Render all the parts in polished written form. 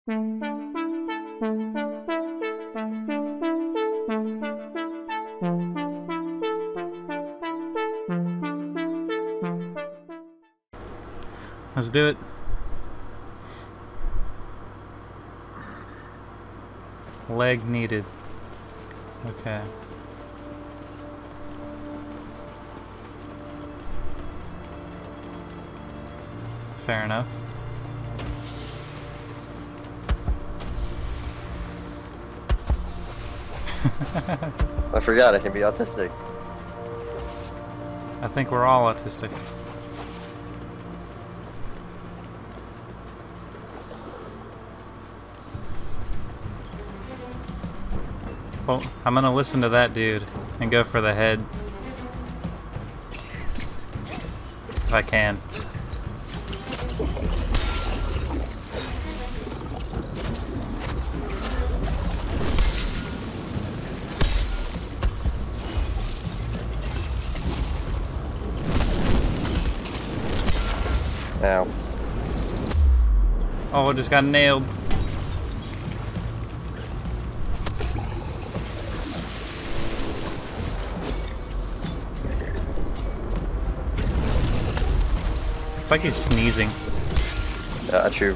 Let's do it. Leg needed. Okay. Fair enough. I forgot I can be autistic. I think we're all autistic. Well, I'm gonna listen to that dude and go for the head. If I can. Ow. Oh, I just got nailed. It's like he's sneezing. Yeah, true.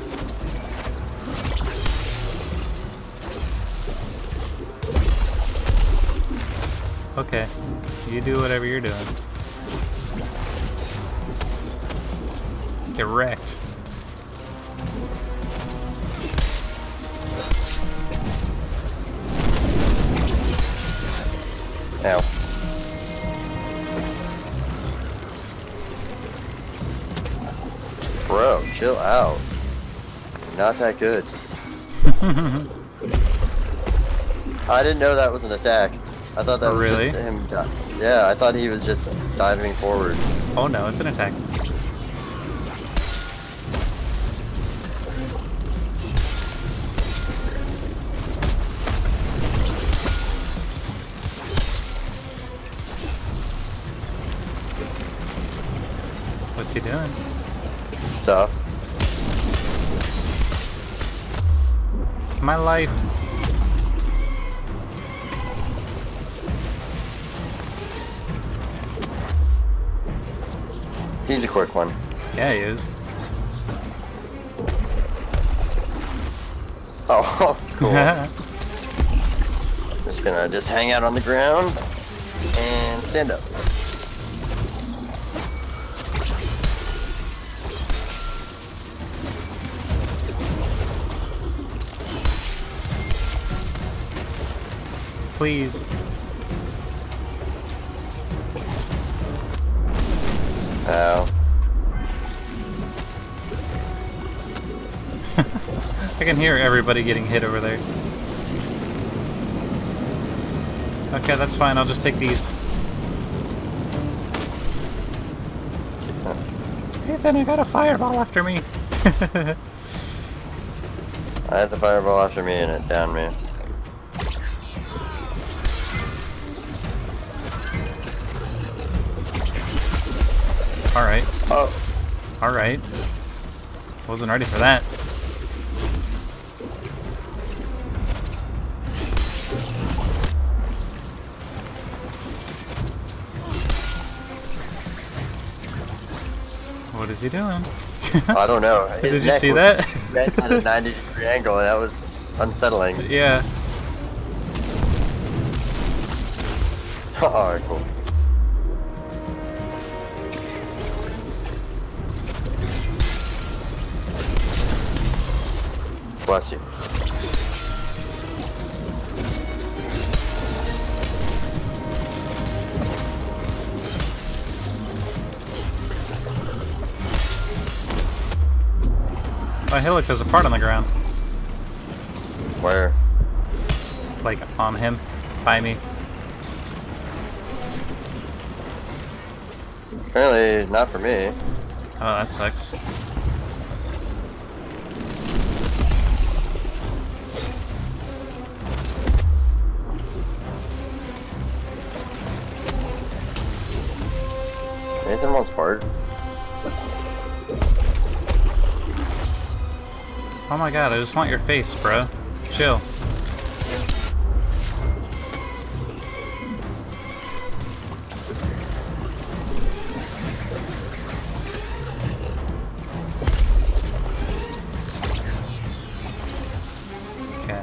Okay. You do whatever you're doing. Get wrecked. Ow. Bro, chill out. Not that good. I didn't know that was an attack. I thought that was Really? just him. Yeah, I thought he was just diving forward. Oh no, it's an attack. What's he doing? Stuff. My life. He's a quick one. Yeah, he is. Oh, cool. Just gonna hang out on the ground and stand up. Please. Ow. I can hear everybody getting hit over there. Okay, that's fine. I'll just take these. Hey, then I got a fireball after me. I had the fireball after me and it downed me. Alright. Oh. Alright. Wasn't ready for that. What is he doing? I don't know. His Did you neck see was that? bent at a 90-degree angle, and that was unsettling. Yeah. Alright, cool. Bless you. Oh, hey, look, there's a part on the ground. Where? Like, on him. By me. Apparently not for me. Oh, that sucks. Nathan wants part. Oh my god, I just want your face, bro. Chill. Okay.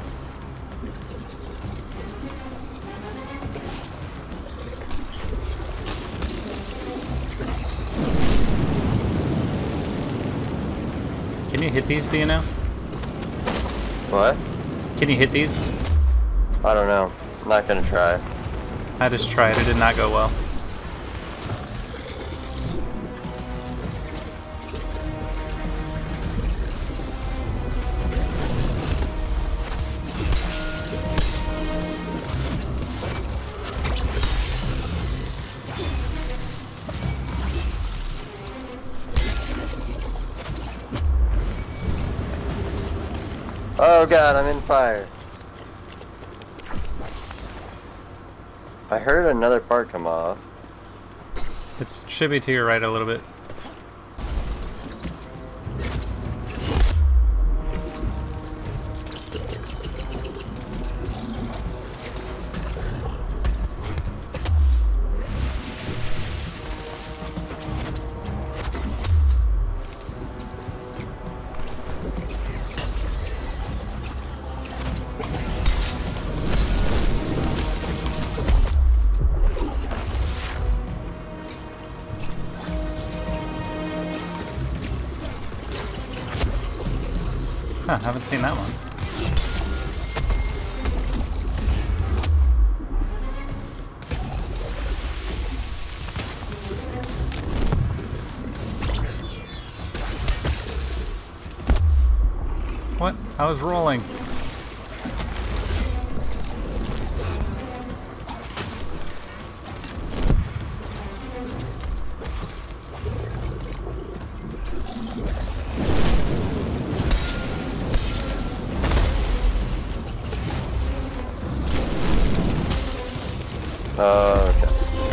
Can you hit these, do you know? What? Can you hit these? I don't know. I'm not gonna try. I just tried, it did not go well. Oh god, I'm in fire. I heard another part come off. It should be to your right a little bit. Huh, haven't seen that one. What? I was rolling. Okay.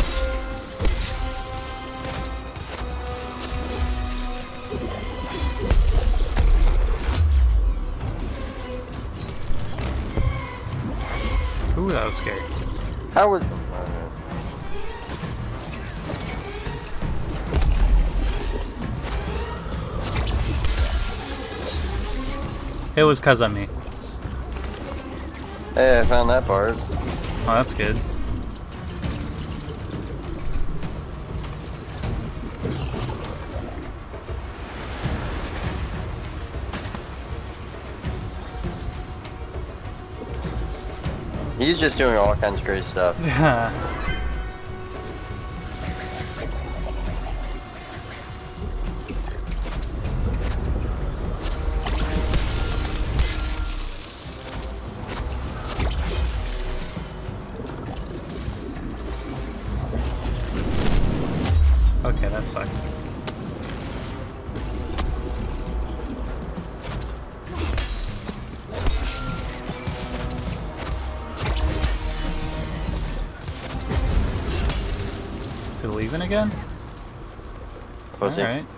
Ooh, that was scary. How was... It was 'cause of me. Hey, I found that part. Oh, that's good. He's just doing all kinds of crazy stuff. Okay, that sucked. Is it leaving again? Was he? Alright.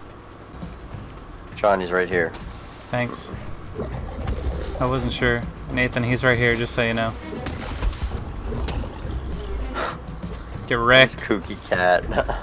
Sean, he's right here. Thanks. I wasn't sure. Nathan, he's right here, just so you know. Get This wrecked. kooky cat.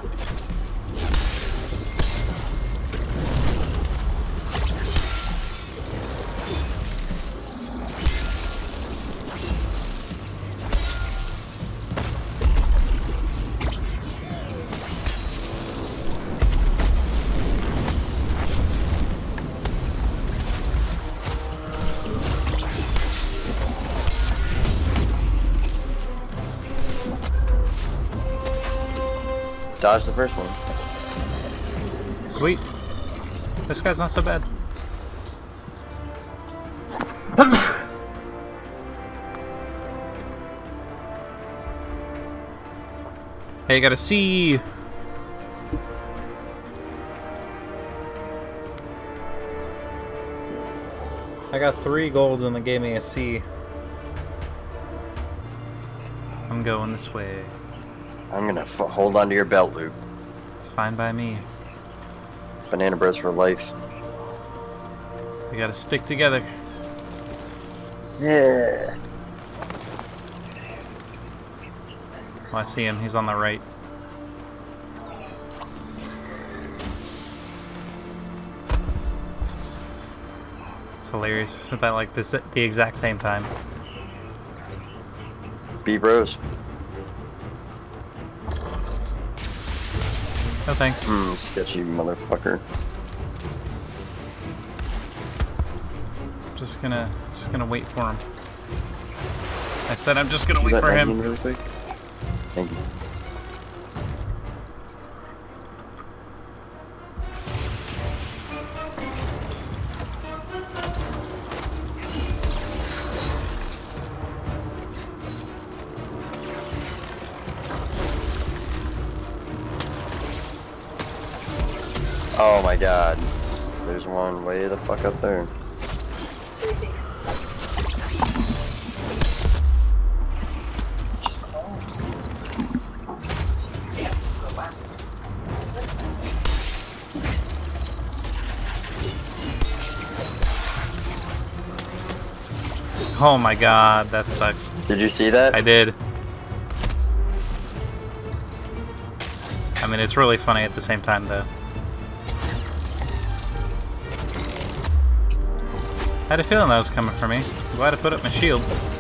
Dodge the first one. Sweet. This guy's not so bad. Hey, got a C. I got 3 golds and they gave me a C. I'm going this way. I'm gonna hold on to your belt loop. It's fine by me. Banana Bros for life. We gotta stick together. Yeah. Oh, I see him. He's on the right. It's hilarious. We said that like this at the exact same time. B bros. No thanks. Sketchy motherfucker. Just gonna wait for him. I said I'm just gonna wait for him. Really quick? Thank you. Oh my god. There's one way the fuck up there. Oh my god, that sucks. Did you see that? I did. I mean, it's really funny at the same time, though. I had a feeling that was coming for me. I'm glad I put up my shield.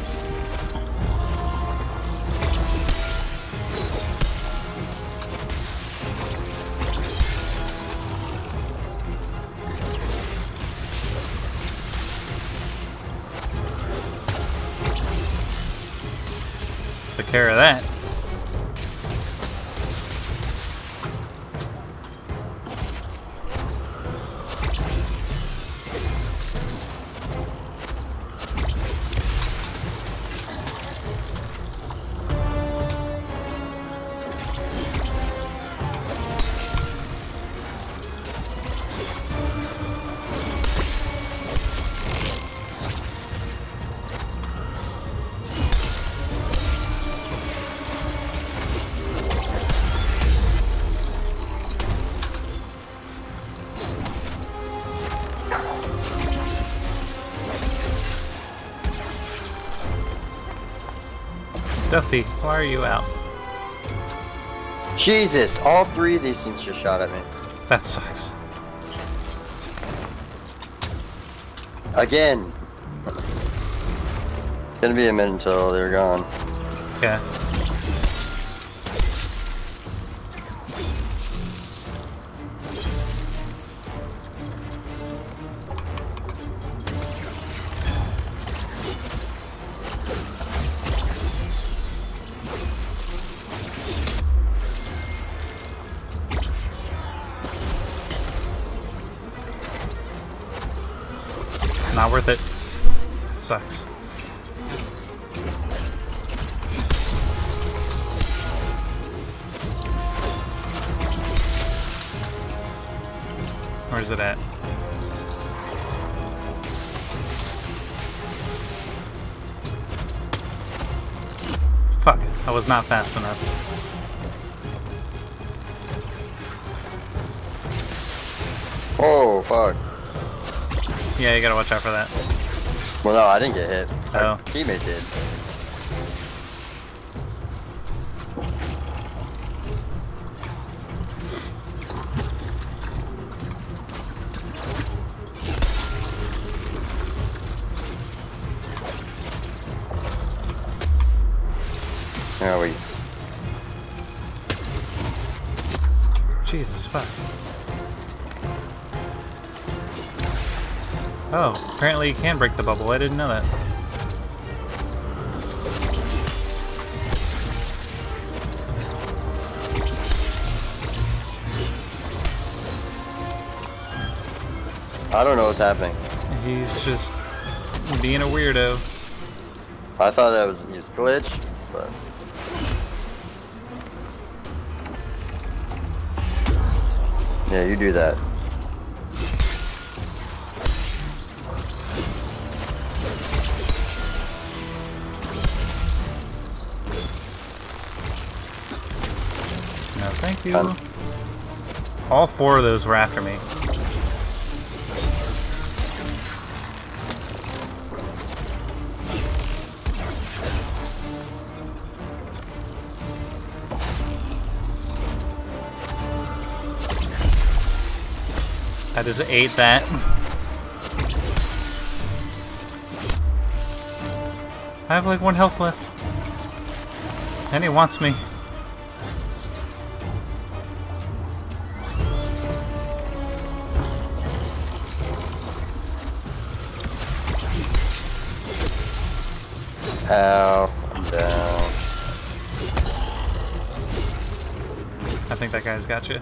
Took care of that. Duffy, why are you out? Jesus, all three of these things just shot at me. That sucks. Again. It's gonna be a minute until they're gone. Okay. Not worth it. It sucks. Where's it at? Fuck, I was not fast enough. Oh, fuck. Yeah, you gotta watch out for that. Well, no, I didn't get hit. Oh. Our teammate did. There we. Jesus fuck. Oh, apparently you can break the bubble. I didn't know that. I don't know what's happening. He's just being a weirdo. I thought that was his glitch, but. Yeah, you do that. No, thank you. Done. All four of those were after me. I just ate that. I have like 1 health left. And he wants me. Ow, I'm down. I think that guy's got you.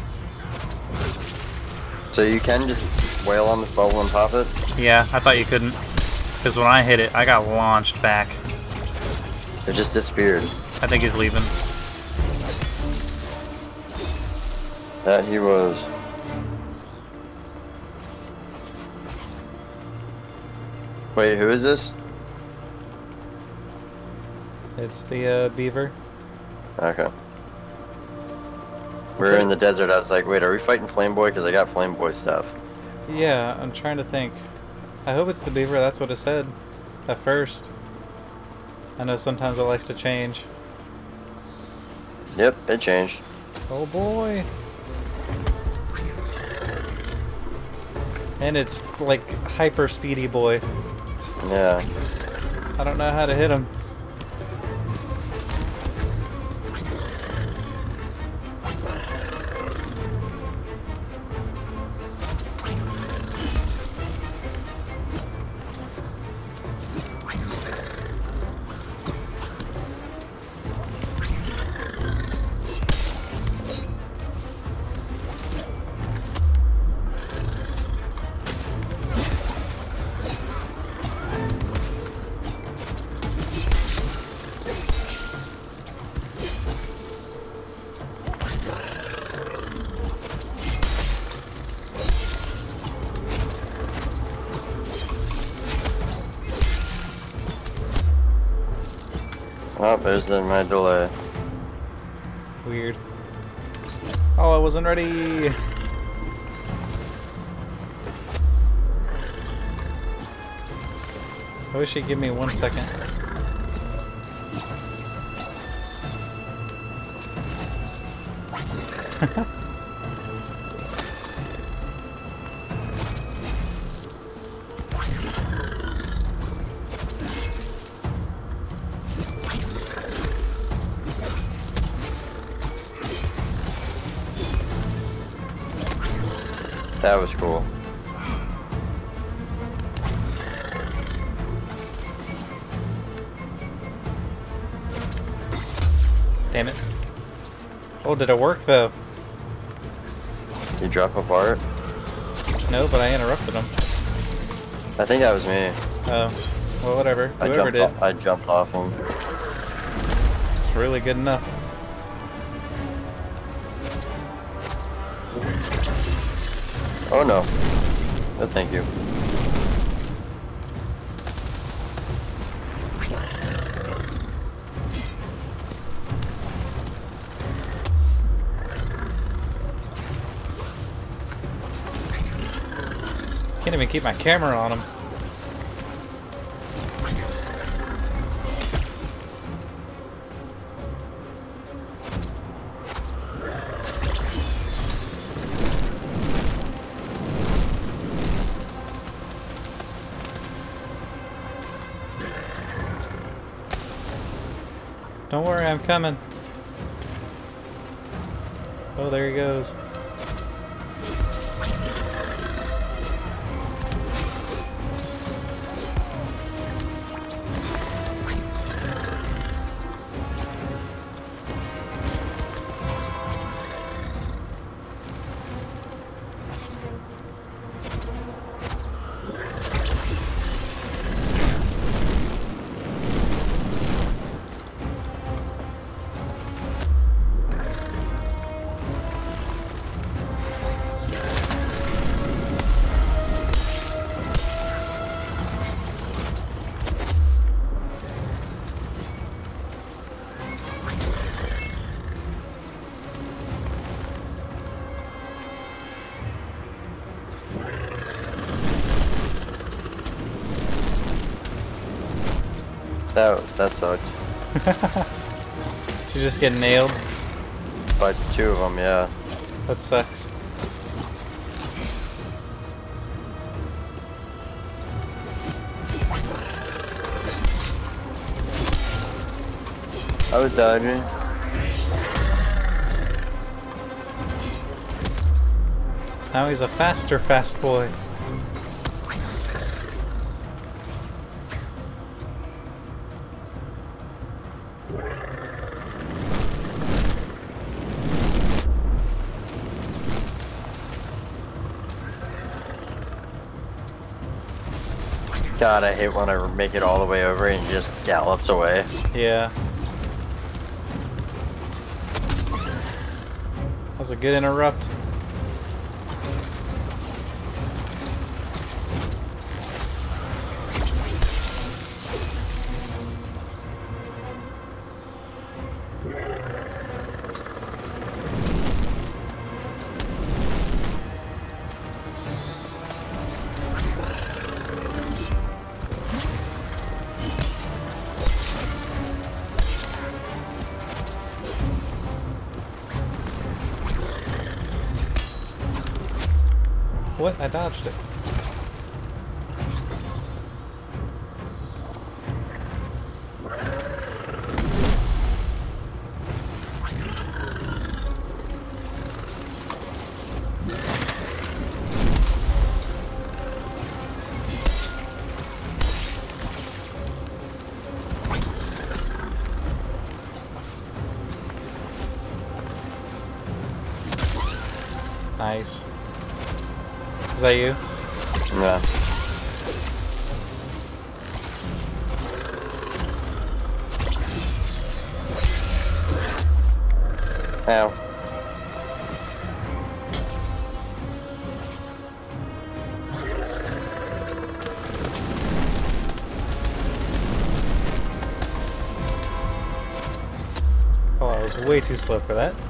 So you can just wail on this bubble and pop it? Yeah, I thought you couldn't. Because when I hit it, I got launched back. It just disappeared. I think he's leaving. That he was. Wait, who is this? It's the beaver. Okay. We were in the desert. I was like, wait, are we fighting Flame Boy? Because I got Flame Boy stuff. Yeah, I'm trying to think. I hope it's the beaver. That's what it said at first. I know sometimes it likes to change. Yep, it changed. Oh boy. And it's like hyper speedy boy. Yeah. I don't know how to hit him. Oh, there's my delay. Weird. Oh, I wasn't ready. I wish he'd give me 1 second. That was cool. Damn it. Oh, did it work though? You drop apart? No, but I interrupted him. I think that was me. Oh, well, whatever. Whoever did. I jumped off him. It's really good enough. Oh no. No, thank you. Can't even keep my camera on him. Don't worry, I'm coming. Oh, there he goes. That sucked. Did you just get nailed? By 2 of them, yeah. That sucks. I was dodging. Now he's a faster fast boy. God, I hate when I make it all the way over and he just gallops away. Yeah. That was a good interrupt. What? I dodged it. Nice. Is that you? Yeah. Ow. Oh, I was way too slow for that.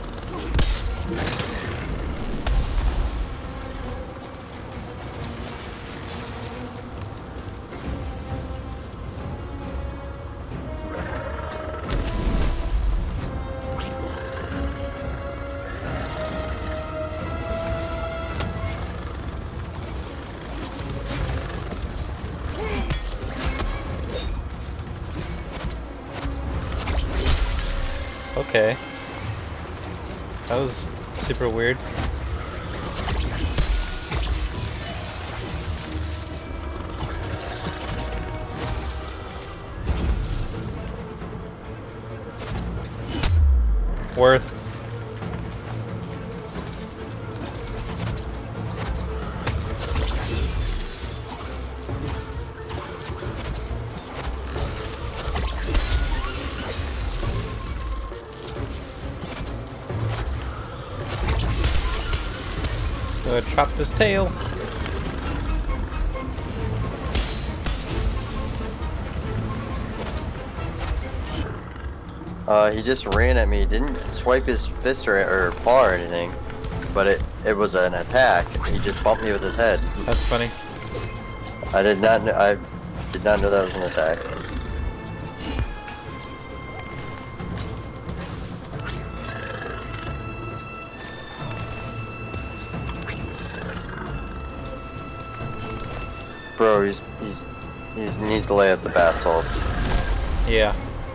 Okay. That was super weird. Worth. I chopped his tail. He just ran at me. Didn't swipe his fist or paw or anything, but it was an attack. He just bumped me with his head. That's funny. I did not know that was an attack. Bro, he needs to lay out the bath salts. Yeah.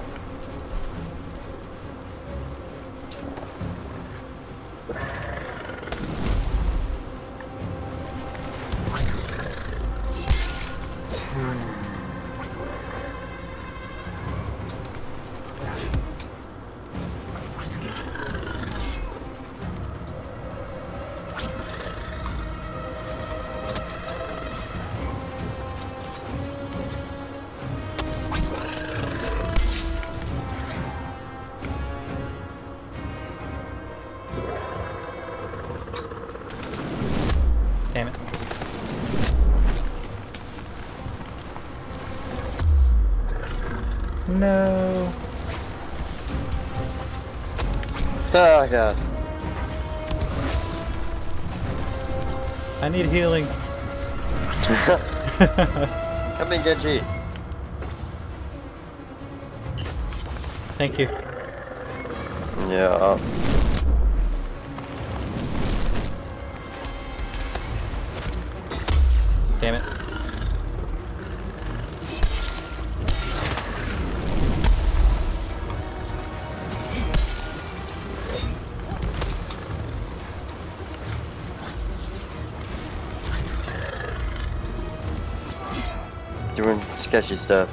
Damn it. No. Oh god. I need healing. Come and get G. Thank you. Yeah. Damn it. doing sketchy stuff.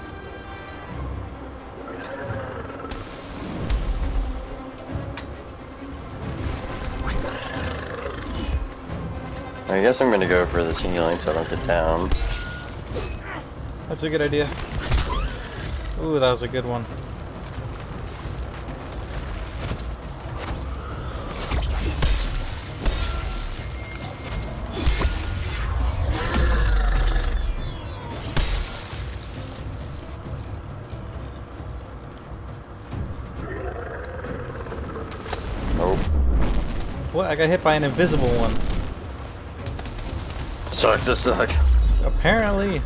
I guess I'm gonna go for this healing so I don't get down. That's a good idea. Ooh, that was a good one. Nope. What? I got hit by an invisible one. Sucks to suck. Apparently.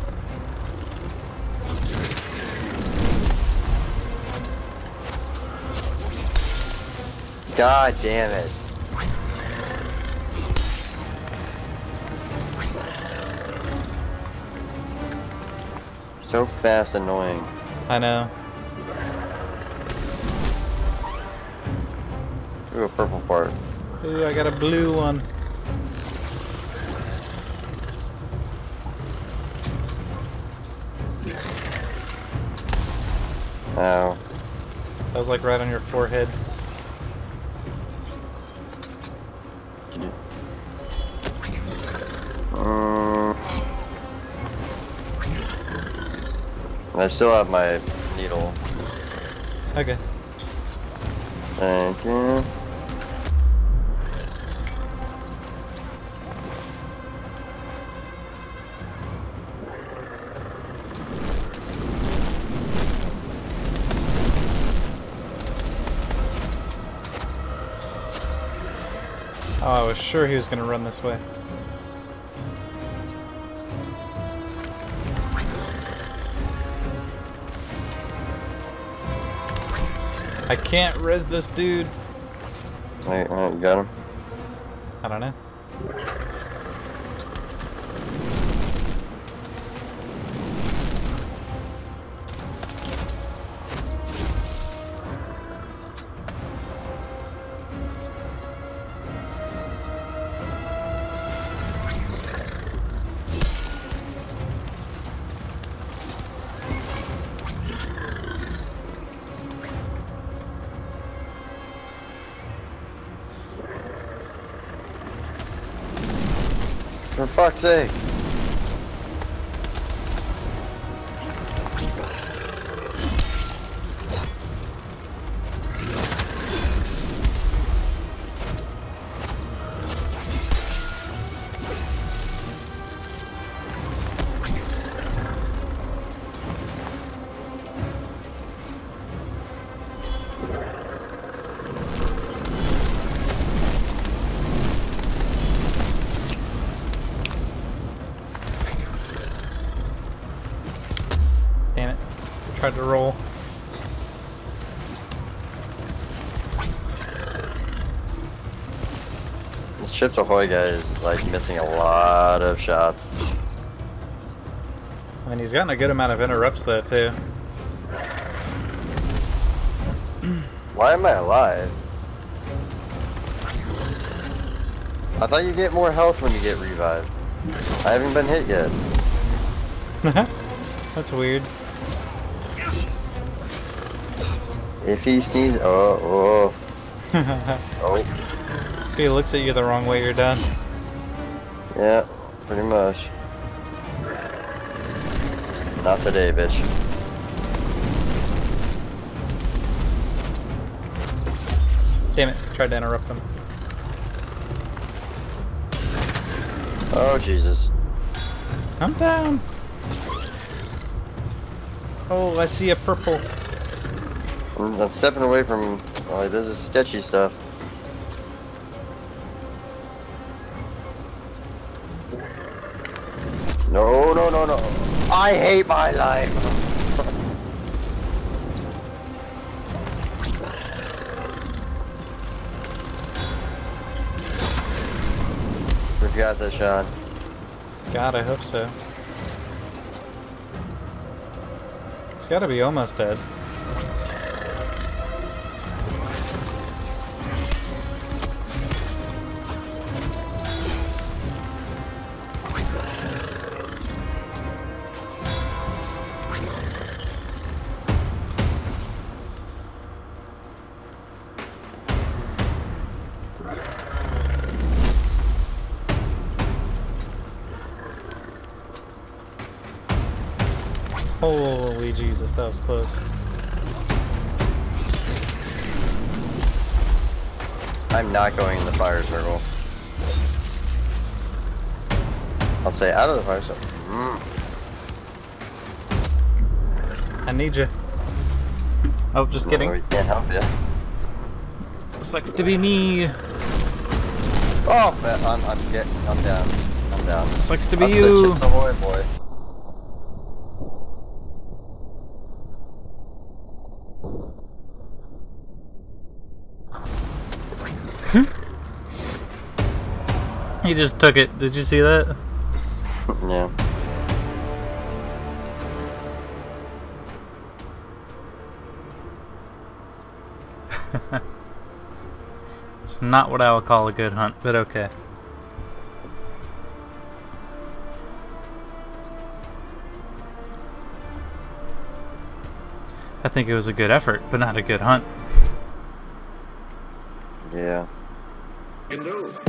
God damn it. So fast, annoying. I know. Ooh, a purple part. Ooh, I got a blue one. Ow. That was like right on your forehead. I still have my needle. Okay. Thank you. Oh, I was sure he was gonna run this way. I can't res this dude. Wait, you got him? I don't know. For fuck's sake. Damn it. Tried to roll. This Chips Ahoy guy is like missing a lot of shots. I mean, he's gotten a good amount of interrupts though, too. Why am I alive? I thought you get more health when you get revived. I haven't been hit yet. That's weird. If he sneezes, oh. If he looks at you the wrong way, you're done. Yeah, pretty much. Not today, bitch. Damn it. Tried to interrupt him. Oh, Jesus. I'm down. Oh, I see a purple. I'm stepping away from, oh, this is sketchy stuff. No, no, no, no. I hate my life. We've got this, Sean. God, I hope so. He's gotta be almost dead. Holy Jesus, that was close. I'm not going in the fire circle. I'll say out of the fire circle. I need you. Oh, just kidding. No, we can't help you. Sucks to be me. Oh, I'm down. I'm down. Sucks to be Up you. the Chips Ahoy, boy. He just took it. Did you see that? Yeah. It's not what I would call a good hunt, but okay. I think it was a good effort, but not a good hunt. Yeah. Can do.